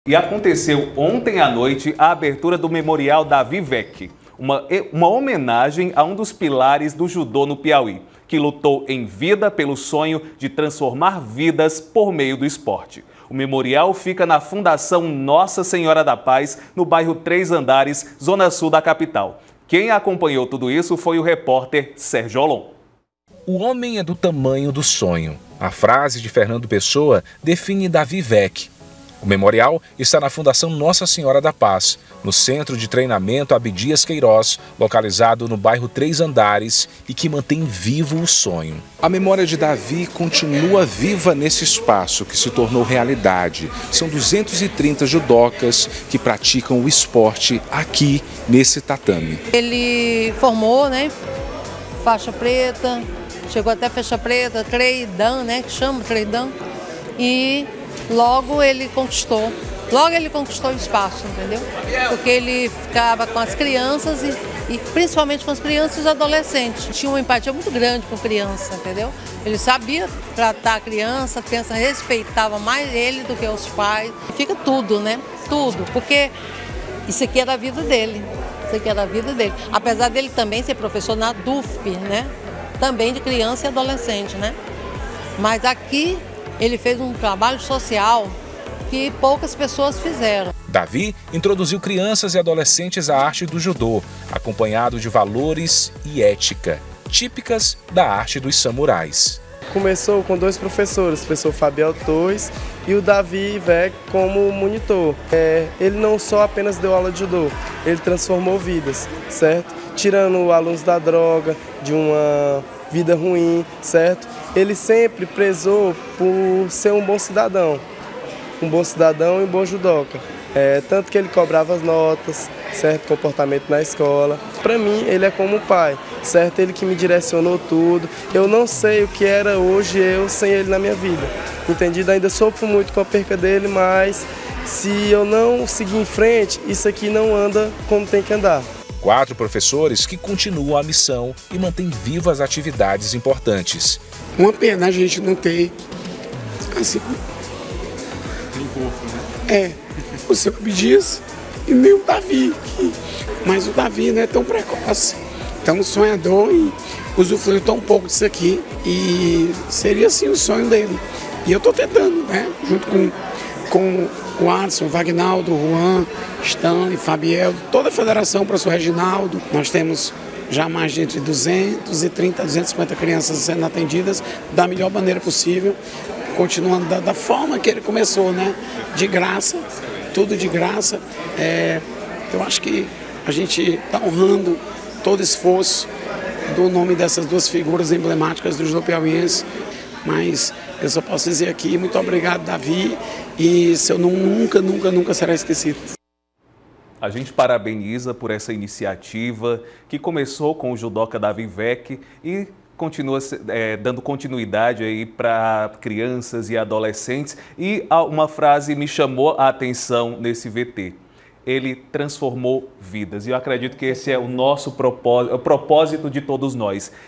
E aconteceu ontem à noite a abertura do Memorial Davi Vec, uma homenagem a um dos pilares do judô no Piauí, que lutou em vida pelo sonho de transformar vidas por meio do esporte. O memorial fica na Fundação Nossa Senhora da Paz, no bairro Três Andares, zona sul da capital. Quem acompanhou tudo isso foi o repórter Sérgio Olon. O homem é do tamanho do sonho. A frase de Fernando Pessoa define Davi Vec. O memorial está na Fundação Nossa Senhora da Paz, no Centro de Treinamento Abdias Queiroz, localizado no bairro Três Andares e que mantém vivo o sonho. A memória de Davi continua viva nesse espaço que se tornou realidade. São 230 judocas que praticam o esporte aqui nesse tatame. Ele formou, faixa preta, chegou até faixa preta, Treidan, que chama Treidan, e logo ele conquistou o espaço, entendeu? Porque ele ficava com as crianças e principalmente com as crianças e adolescentes. Tinha uma empatia muito grande com criança, entendeu? Ele sabia tratar a criança respeitava mais ele do que os pais. Fica tudo, Tudo, porque isso aqui é da vida dele. Isso aqui é da vida dele. Apesar dele também ser professor na DUFP, Também de criança e adolescente, Mas aqui ele fez um trabalho social que poucas pessoas fizeram. Davi introduziu crianças e adolescentes à arte do judô, acompanhado de valores e ética, típicas da arte dos samurais. Começou com dois professores, o professor Fabiel Torres e o Davi Vec como monitor. Ele não só apenas deu aula de judô, ele transformou vidas, certo? Tirando alunos da droga, de uma vida ruim, certo? Ele sempre prezou por ser um bom cidadão e um bom judoca. Tanto que ele cobrava as notas, certo? Comportamento na escola. Para mim, ele é como um pai, certo? Ele que me direcionou tudo. Eu não sei o que era hoje eu sem ele na minha vida, entendido? Ainda sofro muito com a perca dele, mas se eu não seguir em frente, isso aqui não anda como tem que andar. 4 professores que continuam a missão e mantêm vivas atividades importantes. Uma pena a gente não ter, assim, o seu Abdias e nem o Davi. Mas o Davi não é tão precoce, tão sonhador e usufruiu tão pouco disso aqui. E seria assim o sonho dele. E eu estou tentando, junto com o Adson, o Vagnaldo, o Juan, Stanley, Fabiel, toda a federação, o professor Reginaldo. Nós temos já mais de entre 230 a 250 crianças sendo atendidas da melhor maneira possível, continuando da forma que ele começou, de graça, tudo de graça. Eu acho que a gente está honrando todo o esforço do nome dessas duas figuras emblemáticas do judô piauiense, mas eu só posso dizer aqui, muito obrigado, Davi, e seu nome nunca será esquecido. A gente parabeniza por essa iniciativa que começou com o judoca Davi Vec e continua dando continuidade aí para crianças e adolescentes. E uma frase me chamou a atenção nesse VT. Ele transformou vidas. E eu acredito que esse é o nosso propósito, o propósito de todos nós.